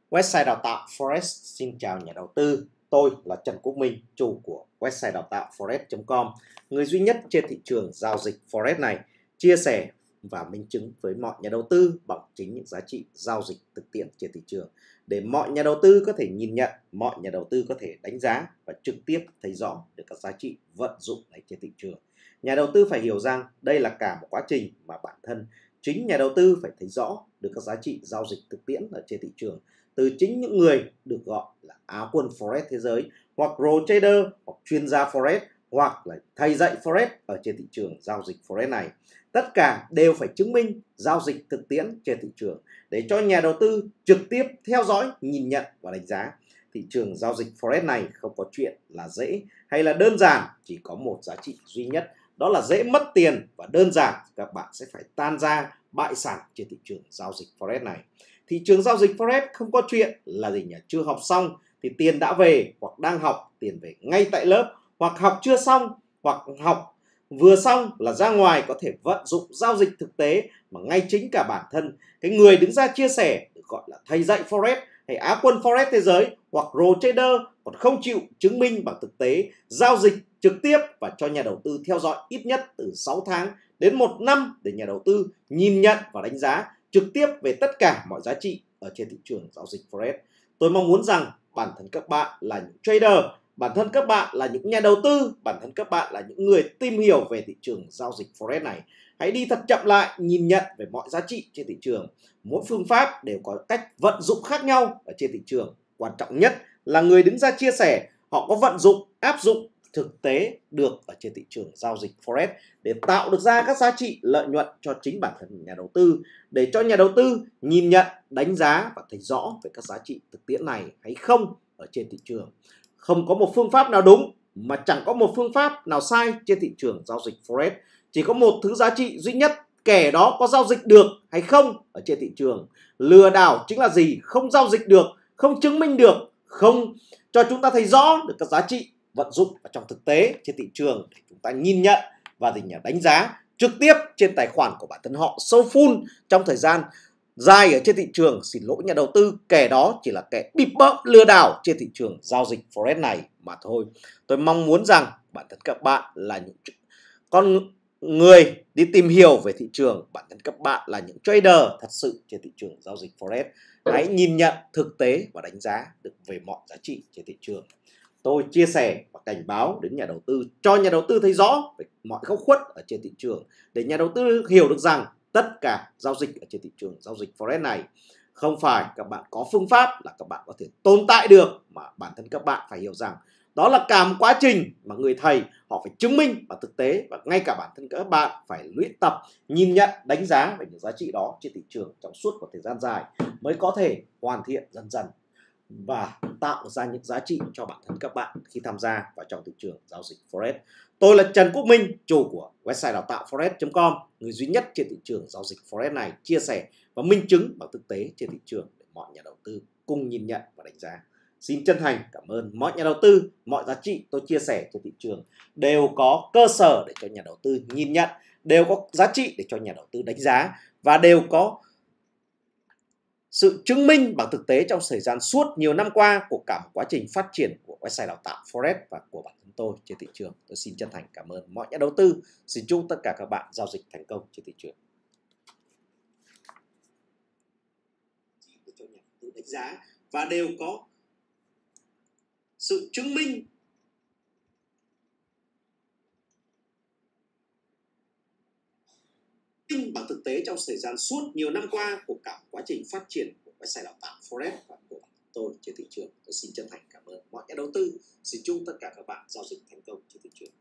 Website đào tạo Forex xin chào nhà đầu tư. Tôi là Trần Quốc Minh, chủ của website đào tạo forex.com, người duy nhất trên thị trường giao dịch Forex này, chia sẻ và minh chứng với mọi nhà đầu tư bằng chính những giá trị giao dịch thực tiễn trên thị trường, để mọi nhà đầu tư có thể nhìn nhận, mọi nhà đầu tư có thể đánh giá và trực tiếp thấy rõ được các giá trị vận dụng này trên thị trường. Nhà đầu tư phải hiểu rằng đây là cả một quá trình mà bản thân chính nhà đầu tư phải thấy rõ được các giá trị giao dịch thực tiễn ở trên thị trường từ chính những người được gọi là Á quân Forex thế giới, hoặc pro trader, hoặc chuyên gia Forex, hoặc là thầy dạy Forex ở trên thị trường giao dịch Forex này. Tất cả đều phải chứng minh giao dịch thực tiễn trên thị trường để cho nhà đầu tư trực tiếp theo dõi, nhìn nhận và đánh giá. Thị trường giao dịch Forex này không có chuyện là dễ hay là đơn giản, chỉ có một giá trị duy nhất, đó là dễ mất tiền và đơn giản các bạn sẽ phải tan ra bại sản trên thị trường giao dịch Forex này. Thị trường giao dịch Forex không có chuyện là gì nhỉ? Chưa học xong thì tiền đã về, hoặc đang học tiền về ngay tại lớp, hoặc học chưa xong, hoặc học vừa xong là ra ngoài có thể vận dụng giao dịch thực tế mà ngay chính cả bản thân cái người đứng ra chia sẻ được gọi là thầy dạy Forex hay Á quân Forex thế giới hoặc pro trader còn không chịu chứng minh bằng thực tế giao dịch trực tiếp và cho nhà đầu tư theo dõi ít nhất từ 6 tháng đến 1 năm để nhà đầu tư nhìn nhận và đánh giá trực tiếp về tất cả mọi giá trị ở trên thị trường giao dịch Forex. Tôi mong muốn rằng bản thân các bạn là những trader, bản thân các bạn là những nhà đầu tư, bản thân các bạn là những người tìm hiểu về thị trường giao dịch Forex này, hãy đi thật chậm lại, nhìn nhận về mọi giá trị trên thị trường. Mỗi phương pháp đều có cách vận dụng khác nhau ở trên thị trường. Quan trọng nhất là người đứng ra chia sẻ họ có vận dụng, áp dụng thực tế được ở trên thị trường giao dịch Forex để tạo được ra các giá trị lợi nhuận cho chính bản thân nhà đầu tư, để cho nhà đầu tư nhìn nhận, đánh giá và thấy rõ về các giá trị thực tiễn này hay không ở trên thị trường. Không có một phương pháp nào đúng mà chẳng có một phương pháp nào sai trên thị trường giao dịch Forex. Chỉ có một thứ giá trị duy nhất, kẻ đó có giao dịch được hay không ở trên thị trường. Lừa đảo chính là gì? Không giao dịch được, không chứng minh được, không cho chúng ta thấy rõ được các giá trị vận dụng ở trong thực tế trên thị trường để chúng ta nhìn nhận và đánh giá trực tiếp trên tài khoản của bản thân họ sâu full trong thời gian dài ở trên thị trường. Xin lỗi nhà đầu tư, kẻ đó chỉ là kẻ bịp bợm lừa đảo trên thị trường giao dịch Forex này mà thôi. Tôi mong muốn rằng bản thân các bạn là những con người đi tìm hiểu về thị trường, bản thân các bạn là những trader thật sự trên thị trường giao dịch Forex. Hãy nhìn nhận thực tế và đánh giá được về mọi giá trị trên thị trường. Tôi chia sẻ và cảnh báo đến nhà đầu tư, cho nhà đầu tư thấy rõ về mọi góc khuất ở trên thị trường, để nhà đầu tư hiểu được rằng tất cả giao dịch ở trên thị trường giao dịch Forex này không phải các bạn có phương pháp là các bạn có thể tồn tại được, mà bản thân các bạn phải hiểu rằng đó là cả một quá trình mà người thầy họ phải chứng minh bằng thực tế, và ngay cả bản thân các bạn phải luyện tập, nhìn nhận, đánh giá về những giá trị đó trên thị trường trong suốt một thời gian dài mới có thể hoàn thiện dần dần và tạo ra những giá trị cho bản thân các bạn khi tham gia vào trong thị trường giao dịch Forex. Tôi là Trần Quốc Minh, chủ của website đào tạo forex.com, người duy nhất trên thị trường giao dịch Forex này, chia sẻ và minh chứng bằng thực tế trên thị trường để mọi nhà đầu tư cùng nhìn nhận và đánh giá. Xin chân thành cảm ơn mọi nhà đầu tư. Mọi giá trị tôi chia sẻ trên thị trường đều có cơ sở để cho nhà đầu tư nhìn nhận, đều có giá trị để cho nhà đầu tư đánh giá, và đều có sự chứng minh bằng thực tế trong thời gian suốt nhiều năm qua của cả một quá trình phát triển của website đào tạo Forex và của bản thân tôi trên thị trường. Tôi xin chân thành cảm ơn mọi nhà đầu tư. Xin chúc tất cả các bạn giao dịch thành công trên thị trường. Để cho nhà đầu tư đánh giá và đều có sự chứng minh bằng thực tế trong thời gian suốt nhiều năm qua của cả quá trình phát triển của website đào tạo Forex và của tôi trên thị trường. Tôi xin chân thành cảm ơn mọi nhà đầu tư. Xin chúc tất cả các bạn giao dịch thành công trên thị trường.